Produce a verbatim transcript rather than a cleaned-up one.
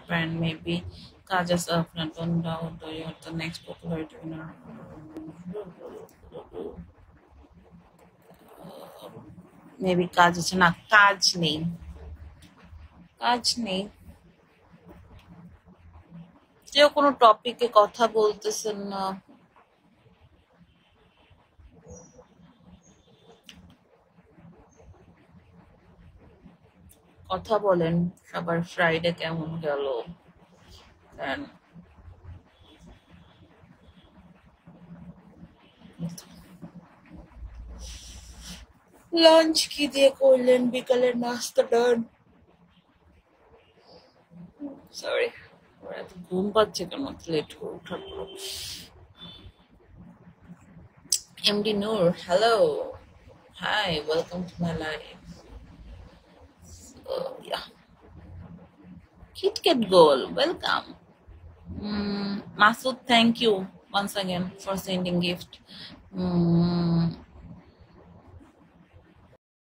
brand maybe কাজেস আপনার down the next popular winner maybe কাজ আছে না কাজ নেই কাজ নেই কেউ কোনো টপিকে কথা বলতেছেন না কথা বলেন সবার ফ্রাইডে কেমন গেল লাঞ্চ কি দিয়ে করলেন বিকালের নাস্তা ডান সরি এত ঘুম পাচ্ছে কেন লেট করে উঠার পর MD Noor hello hi welcome to my life Oh, yeah. Kit Kat Goal, welcome. Mm, Masood, thank you once again for sending gift. Mm,